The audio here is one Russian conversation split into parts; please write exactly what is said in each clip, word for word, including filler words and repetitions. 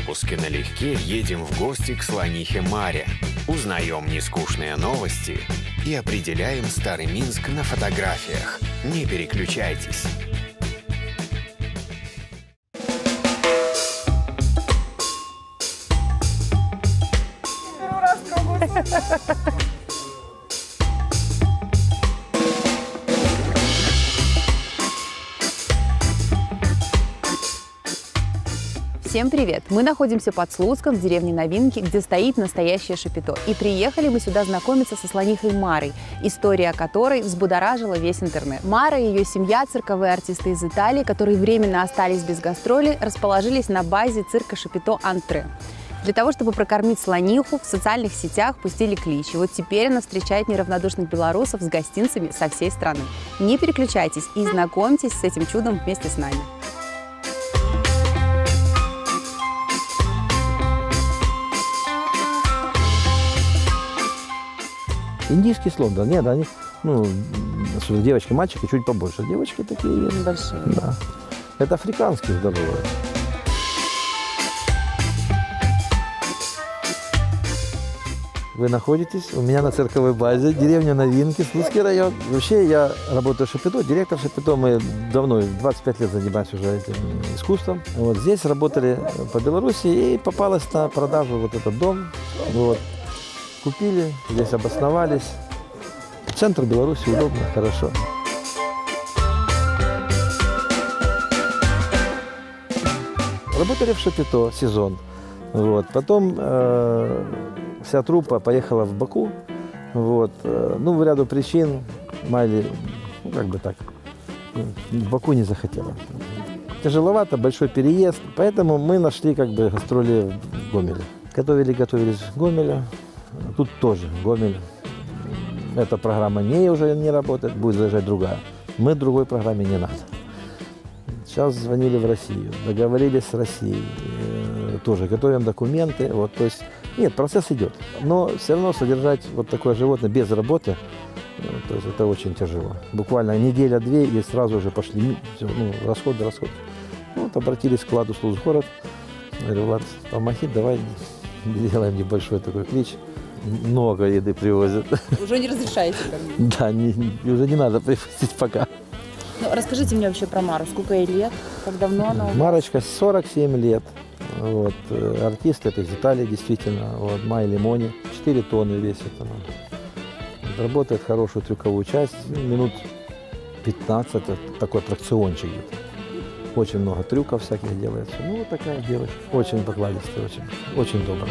выпуске налегке едем в гости к слонихе Маре, узнаем нескучные новости и определяем Старый Минск на фотографиях. Не переключайтесь. Всем привет! Мы находимся под Слуцком в деревне Новинки, где стоит настоящее шапито. И приехали мы сюда знакомиться со слонихой Марой, история которой взбудоражила весь интернет. Мара и ее семья, цирковые артисты из Италии, которые временно остались без гастролей, расположились на базе цирка Шапито Антре. Для того, чтобы прокормить слониху, в социальных сетях пустили клич. И вот теперь она встречает неравнодушных белорусов с гостинцами со всей страны. Не переключайтесь и знакомьтесь с этим чудом вместе с нами. Индийский слон, да, нет, они, ну, девочки, мальчики чуть побольше, девочки такие есть. Большие. Да. Это африканский здоровый. Вы находитесь у меня на цирковой базе, деревня Новинки, Слуцкий район. Вообще я работаю в Шапито, директор Шапито, мы давно, двадцать пять лет занимаемся уже этим искусством. Вот здесь работали по Беларуси и попалась на продажу вот этот дом. Вот. Купили, здесь обосновались. Центр Беларуси удобно, хорошо. Работали в Шапито сезон. Вот. Потом э, вся труппа поехала в Баку. Вот. Ну, в ряду причин Майли, ну, как бы так, в Баку не захотела. Тяжеловато, большой переезд. Поэтому мы нашли как бы гастроли в Гомеле. Готовили, готовились в Гомеле. Тут тоже Гомель. Эта программа не уже не работает, будет заезжать другая. Мы другой программе не надо. Сейчас звонили в Россию, договорились с Россией, э, тоже готовим документы. Вот, то есть, нет, процесс идет. Но все равно содержать вот такое животное без работы, э, то есть это очень тяжело. Буквально неделя-две и сразу же пошли все, ну, расходы, расходы. Вот обратились к Владу Слуцгород. Говорю, Влад, помоги, давай сделаем небольшой такой клич. Много еды привозят. Уже не разрешаете кормить? Да, не, уже не надо привозить пока. Ну, расскажите мне вообще про Мару. Сколько ей лет? Как давно она? Марочка сорок семь лет. Вот. Артист это из Италии, действительно. Вот. Майли Мони. четыре тонны весит она. Работает хорошую трюковую часть. Минут пятнадцать. Такой аттракциончик. Очень много трюков всяких делается. Ну, вот такая девочка. Очень покладистая, очень, очень добрая.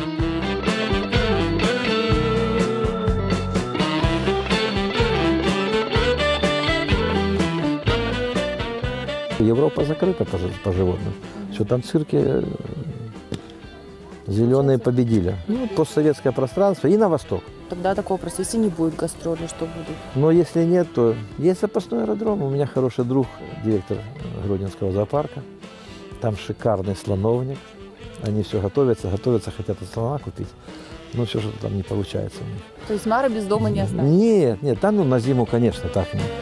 Европа закрыта по, по животным. Все, там цирки зеленые победили. Ну, постсоветское пространство и на восток. Тогда такого просто, если не будет гастроли, что будут? Но если нет, то есть запасной аэродром. У меня хороший друг, директор Гродненского зоопарка. Там шикарный слоновник. Они все готовятся, готовятся, хотят слона купить. Но все что там не получается у них. То есть Мара без дома не останется? Нет, нет, там ну, на зиму, конечно, так нет.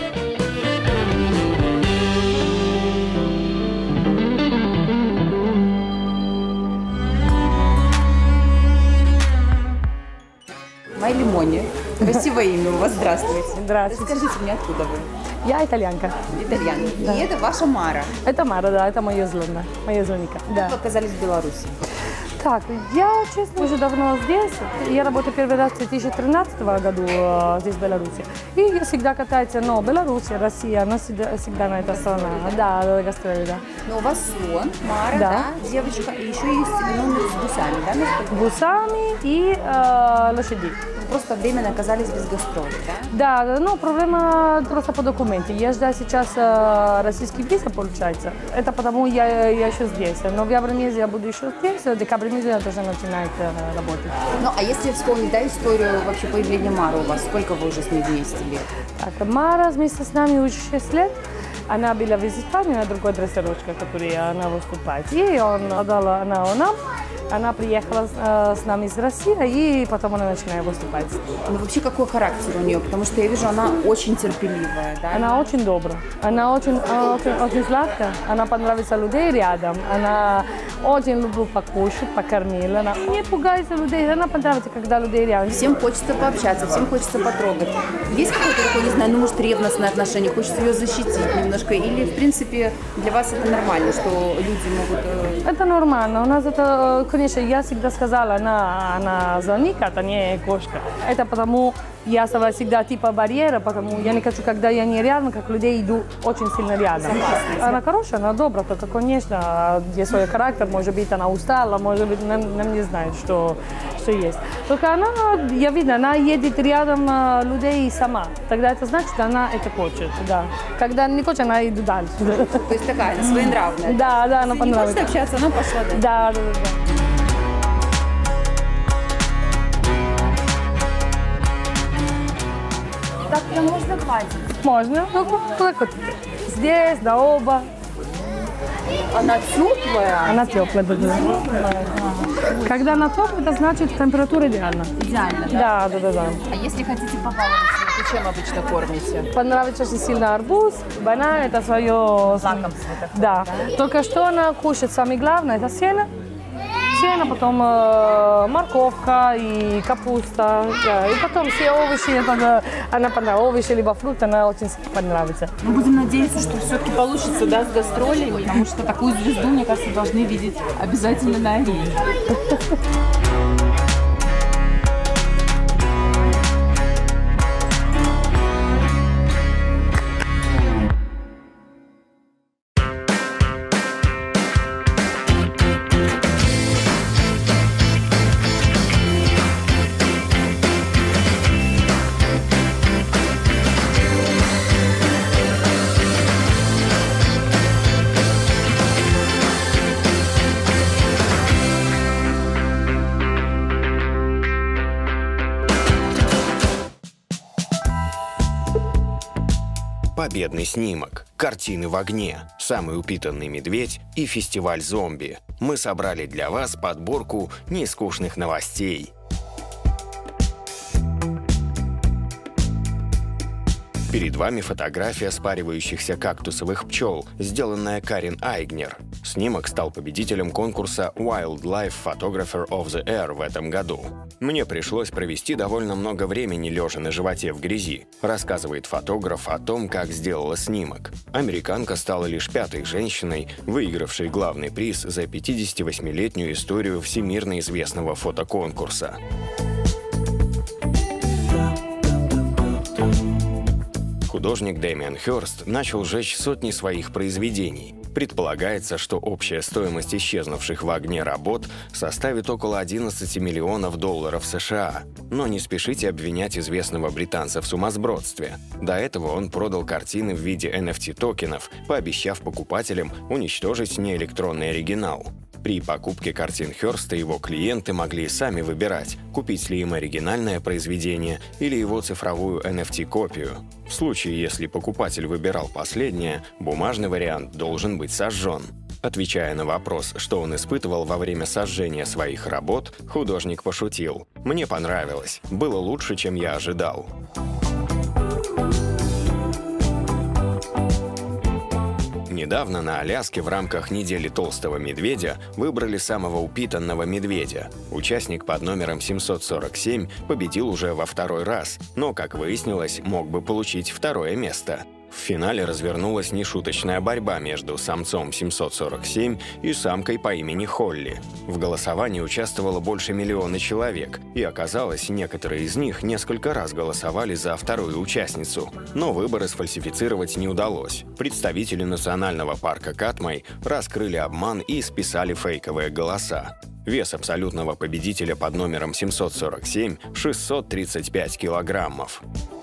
Майли Мони. Красивое имя у вас. Здравствуйте. Здравствуйте. Расскажите мне, откуда вы? Я итальянка. Итальянка. Да. И это ваша Мара. Это Мара, да, это моя злона, моя злоника. Как Да. вы оказались в Беларуси? Так, я, честно, уже давно здесь. Я работаю первый раз в две тысячи тринадцатом году э, здесь, в Беларуси. И я всегда катаюсь, но Беларусь, Россия, она всегда, всегда на эта страна. Да, гастроли, да. Но у вас слон, Мара, Да. да, девочка, и еще есть ну, с гусами, да? насколько? Гусами и э, лошади. Вы просто временно оказались без гастроли, да? Да, ну проблема просто по документам. Я жду сейчас э, российский виза, получается. Это потому я, я еще здесь. В ноябре месяце я буду еще здесь, в декабре месяце я тоже начинаю э, работать. Ну, а если вспомнить, да, историю вообще появления Мары у вас, сколько вы уже с ней вместе лет? Так, Мара вместе с нами уже шесть лет. Она была в Испании на другой дрессировочке, в которой она выступает. И он отдала она нам. Она приехала э, с нами из России, и потом она начинает выступать. Ну, вообще, какой характер у нее? Потому что я вижу, она очень терпеливая, да? Она очень добрая, она очень, очень, очень сладкая, она понравится людей рядом, она очень любит покушать, покормить, она не пугается людей, она понравится, когда людей рядом. Всем хочется пообщаться, всем хочется потрогать. Есть какое-то такое, не знаю, ну, может, ревностное отношение, хочется ее защитить немножко? Или, в принципе, для вас это нормально, что люди могут... Э... Это нормально. У нас это, конечно, я всегда сказала, она, она звонит, это не кошка. Это потому я стала всегда типа барьера, потому я не хочу, когда я не рядом, как людей иду очень сильно рядом. Она хорошая, она добрая, только, конечно, есть свой характер, может быть, она устала, может быть, нам, нам не знает, что, что есть. Только она, я видно, она едет рядом людей сама. Тогда это значит, что она это хочет, да. Когда не хочет, она идет дальше. То есть такая, она своенравная? Да, да, она понравилась. Не хочет общаться, она пошла дальше. Да, да, да. Так прям можно гладить? Можно. Ну, так вот. Здесь, да, оба. Она теплая? Она теплая, да, да. Когда она теплая, это значит температура идеальна. Идеально, Да, да? да, да, да. А если хотите побаловаться, то чем обычно кормите? Понравится очень сильно арбуз, банан, это свое... Лакомство такое, да. да? Только что она кушает, самое главное, это сено. Сено, потом э, морковка и капуста. Да. И потом все овощи, это, она понравится. Овощи либо фрукты, она очень понравится. Мы будем надеяться, что все-таки получится, да, с гастролями, потому что такую звезду, мне кажется, должны видеть обязательно на арене. Победный снимок, картины в огне, самый упитанный медведь и фестиваль зомби. Мы собрали для вас подборку нескучных новостей. Перед вами фотография спаривающихся кактусовых пчел, сделанная Карин Айгнер. Снимок стал победителем конкурса Wildlife Photographer of the Year в этом году. «Мне пришлось провести довольно много времени лежа на животе в грязи», рассказывает фотограф о том, как сделала снимок. Американка стала лишь пятой женщиной, выигравшей главный приз за пятидесятивосьмилетнюю историю всемирно известного фотоконкурса. Художник Дэмиан Хёрст начал жечь сотни своих произведений. Предполагается, что общая стоимость исчезнувших в огне работ составит около одиннадцати миллионов долларов США. Но не спешите обвинять известного британца в сумасбродстве. До этого он продал картины в виде эн эф ти-токенов, пообещав покупателям уничтожить неэлектронный оригинал. При покупке картин Хёрста его клиенты могли сами выбирать, купить ли им оригинальное произведение или его цифровую эн эф ти-копию. В случае, если покупатель выбирал последнее, бумажный вариант должен быть сожжен. Отвечая на вопрос, что он испытывал во время сожжения своих работ, художник пошутил: «Мне понравилось. Было лучше, чем я ожидал». Недавно на Аляске в рамках недели толстого медведя выбрали самого упитанного медведя. Участник под номером семьсот сорок семь победил уже во второй раз, но, как выяснилось, мог бы получить второе место. В финале развернулась нешуточная борьба между самцом семьсот сорок семь и самкой по имени Холли. В голосовании участвовало больше миллиона человек, и оказалось, некоторые из них несколько раз голосовали за вторую участницу. Но выборы сфальсифицировать не удалось. Представители национального парка Катмай раскрыли обман и списали фейковые голоса. Вес абсолютного победителя под номером семьсот сорок семь – шестьсот тридцать пять килограммов.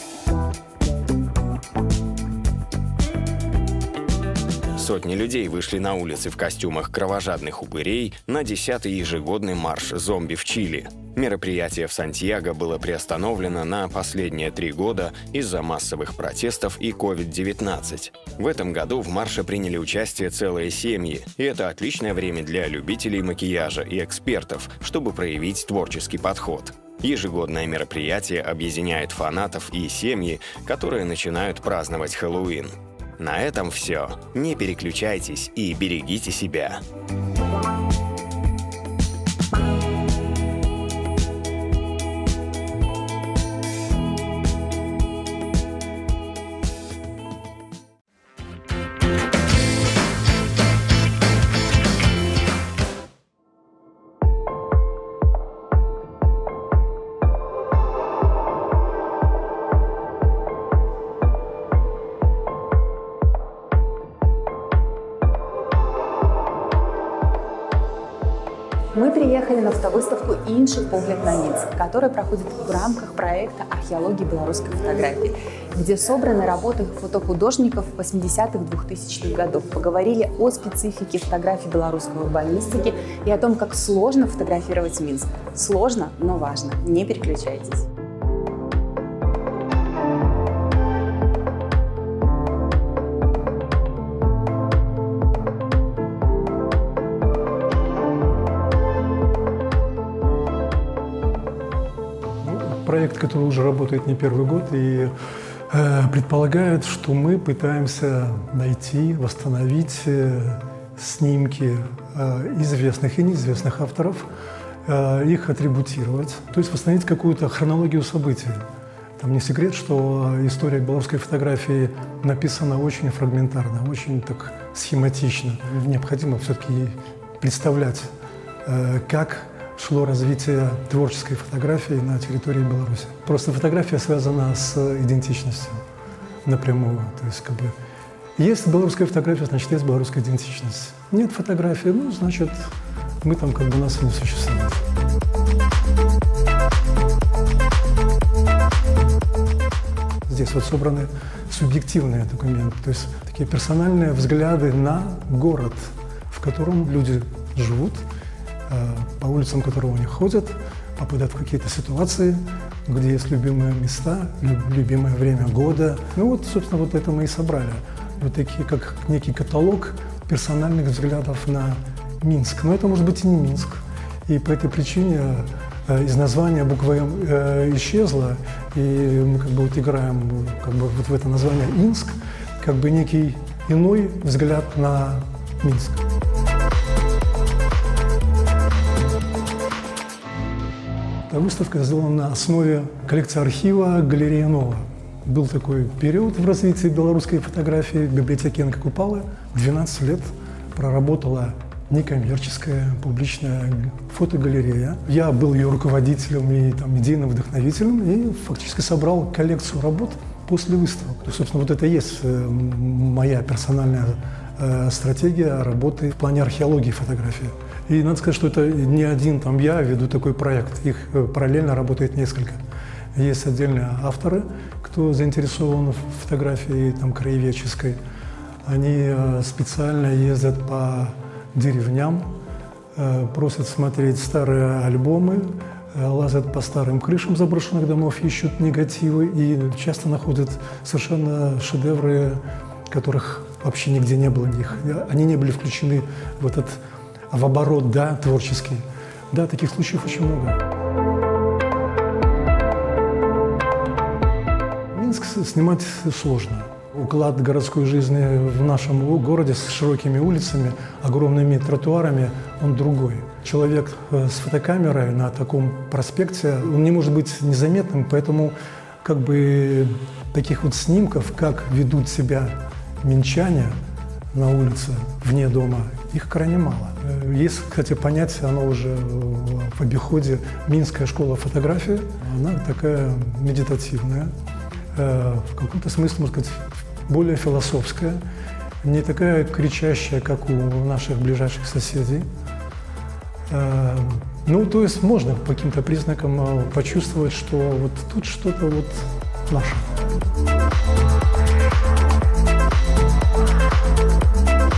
Сотни людей вышли на улицы в костюмах кровожадных упырей на десятый ежегодный марш зомби в Чили. Мероприятие в Сантьяго было приостановлено на последние три года из-за массовых протестов и ковид девятнадцать. В этом году в марше приняли участие целые семьи, и это отличное время для любителей макияжа и экспертов, чтобы проявить творческий подход. Ежегодное мероприятие объединяет фанатов и семьи, которые начинают праздновать Хэллоуин. На этом все. Не переключайтесь и берегите себя. Мы приехали на автовыставку «Інший погляд на Минск», которая проходит в рамках проекта «Археологии белорусской фотографии», где собраны работы фотохудожников восьмидесятых двухтысячных годов. Поговорили о специфике фотографии белорусской урбанистики и о том, как сложно фотографировать Минск. Сложно, но важно. Не переключайтесь. Проект, который уже работает не первый год, и э, предполагает, что мы пытаемся найти, восстановить э, снимки э, известных и неизвестных авторов, э, их атрибутировать, то есть восстановить какую-то хронологию событий. Там не секрет, что история белорусской фотографии написана очень фрагментарно, очень так схематично. Необходимо все-таки представлять, э, как шло развитие творческой фотографии на территории Беларуси. Просто фотография связана с идентичностью напрямую. То есть, как бы, есть белорусская фотография, значит, есть белорусская идентичность. Нет фотографии, ну, значит, мы там как бы нас и не существует. Здесь вот собраны субъективные документы, то есть такие персональные взгляды на город, в котором люди живут, по улицам которого они ходят, попадают в какие-то ситуации, где есть любимые места, любимое время года. Ну вот, собственно, вот это мы и собрали. Вот такие, как некий каталог персональных взглядов на Минск. Но это может быть и не Минск. И по этой причине из названия буква «М» исчезла, и мы как бы вот играем как бы вот в это название «Инск», как бы некий иной взгляд на Минск. Выставка сделана на основе коллекции архива «Галерея Нова». Был такой период в развитии белорусской фотографии. В библиотеке Н К Купалы двенадцать лет проработала некоммерческая публичная фотогалерея. Я был ее руководителем и там, идейным вдохновителем и фактически собрал коллекцию работ после выставок. То, собственно, вот это и есть моя персональная э, стратегия работы в плане археологии фотографии. И надо сказать, что это не один там я веду такой проект, их параллельно работает несколько. Есть отдельные авторы, кто заинтересован в фотографии там, краеведческой. Они специально ездят по деревням, просят смотреть старые альбомы, лазят по старым крышам заброшенных домов, ищут негативы и часто находят совершенно шедевры, которых вообще нигде не было них. Они не были включены в этот в оборот, да, творческий. Да, таких случаев очень много. Минск снимать сложно. Уклад городской жизни в нашем городе с широкими улицами, огромными тротуарами, он другой. Человек с фотокамерой на таком проспекте, он не может быть незаметным, поэтому как бы таких вот снимков, как ведут себя минчане на улице, вне дома, их крайне мало. Есть, кстати, понятие, оно уже в обиходе, Минская школа фотографии. Она такая медитативная, в каком-то смысле, можно сказать, более философская, не такая кричащая, как у наших ближайших соседей. Ну, то есть можно по каким-то признакам почувствовать, что вот тут что-то вот наше.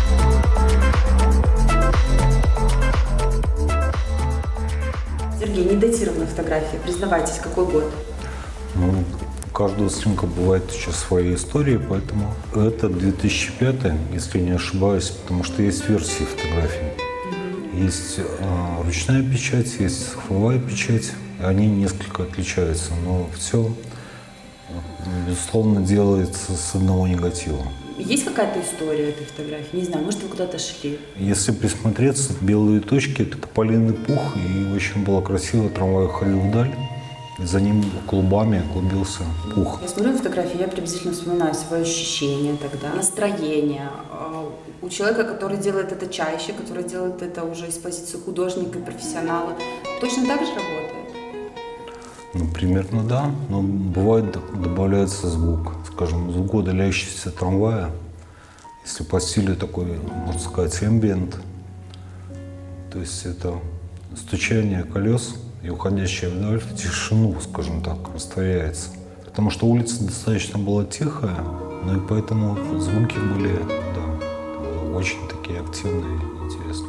Сергей, недатированная фотография? Признавайтесь, какой год? Ну, у каждого снимка бывает еще своя история, поэтому это две тысячи пятый, если не ошибаюсь, потому что есть версии фотографий. Mm-hmm. Есть э, ручная печать, есть цифровая печать, они несколько отличаются, но все, безусловно, делается с одного негатива. Есть какая-то история этой фотографии? Не знаю, может, вы куда-то шли? Если присмотреться, белые точки – это тополиный пух, и очень было красиво, трамвай уходил вдаль, и за ним клубами клубился пух. Я смотрю на фотографии, я приблизительно вспоминаю свои ощущения тогда, настроение. У человека, который делает это чаще, который делает это уже из позиции художника и профессионала, точно так же работает? Ну, примерно да, но бывает добавляется звук, скажем, звук удаляющегося трамвая, если по стилю такой, можно сказать, эмбиент, то есть это стучание колес и уходящая вдаль в тишину, скажем так, растворяется. Потому что улица достаточно была тихая, ну и поэтому звуки были, да, очень такие активные и интересные.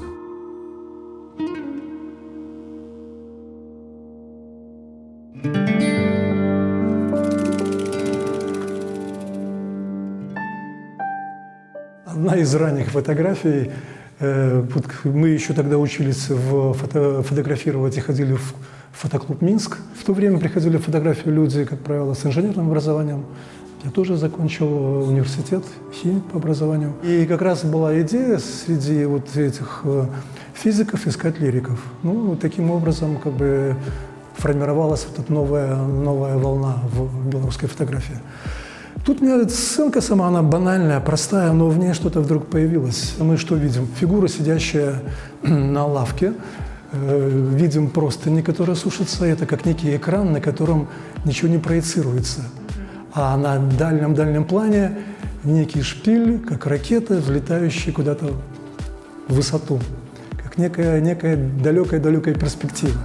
Одна из ранних фотографий, э, вот мы еще тогда учились в фото, фотографировать и ходили в фотоклуб «Минск». В то время приходили фотографии люди, как правило, с инженерным образованием. Я тоже закончил университет, химик по образованию. И как раз была идея среди вот этих физиков искать лириков. Ну, таким образом, как бы формировалась вот эта новая, новая волна в белорусской фотографии. Тут у меня сценка сама, она банальная, простая, но в ней что-то вдруг появилось. Мы что видим? Фигура, сидящая на лавке. Видим простыни, которые сушатся. Это как некий экран, на котором ничего не проецируется. А на дальнем-дальнем плане некий шпиль, как ракета, взлетающая куда-то в высоту. Как некая, некая далекая-далекая перспектива.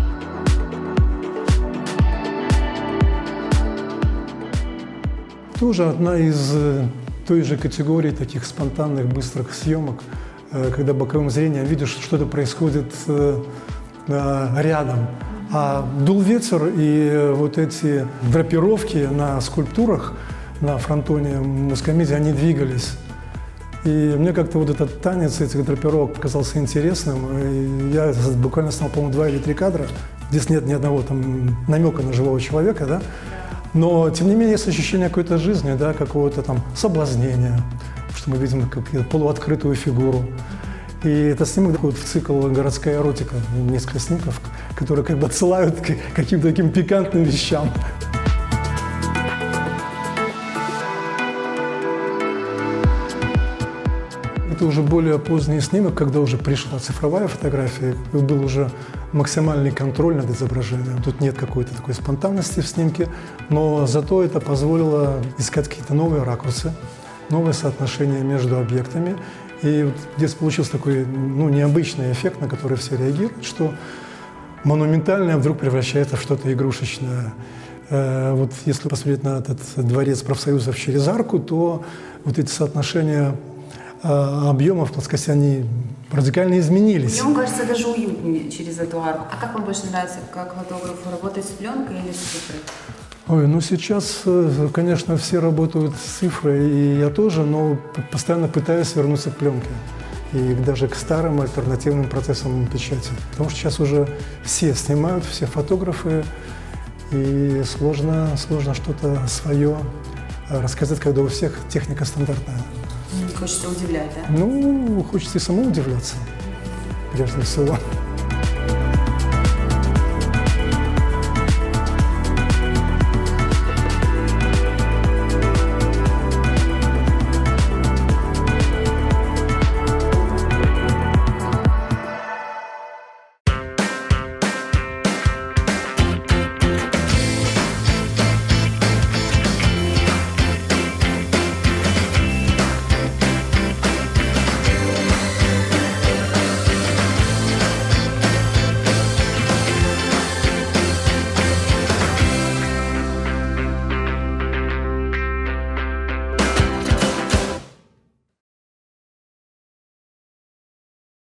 Тоже одна из той же категории таких спонтанных, быстрых съемок, когда боковым зрением видишь, что что-то происходит рядом. А дул ветер, и вот эти драпировки на скульптурах на фронтоне Мускомедии, они двигались. И мне как-то вот этот танец этих драпировок показался интересным. И я буквально снял, по-моему, два или три кадра. Здесь нет ни одного там намека на живого человека, да? Но, тем не менее, есть ощущение какой-то жизни, да, какого-то там соблазнения, что мы видим как полуоткрытую фигуру. И это снимок входит в цикл «Городская эротика», несколько снимков, которые как бы отсылают к каким-то таким пикантным вещам. Это уже более поздний снимок, когда уже пришла цифровая фотография, был уже максимальный контроль над изображением. Тут нет какой-то такой спонтанности в снимке, но зато это позволило искать какие-то новые ракурсы, новые соотношения между объектами. И вот здесь получился такой, ну, необычный эффект, на который все реагируют, что монументальное вдруг превращается в что-то игрушечное. Вот если посмотреть на этот дворец профсоюзов через арку, то вот эти соотношения объемов плоскости, они радикально изменились. Мне кажется, даже уютнее через эту арку. А как вам больше нравится, как фотографу, работать с пленкой или с цифрой? Ой, ну сейчас, конечно, все работают с цифрой, и я тоже, но постоянно пытаюсь вернуться к пленке. И даже к старым альтернативным процессам печати. Потому что сейчас уже все снимают, все фотографы, и сложно, сложно что-то свое рассказать, когда у всех техника стандартная. Не хочется удивлять, да? Ну, хочется и самому удивляться, прежде всего.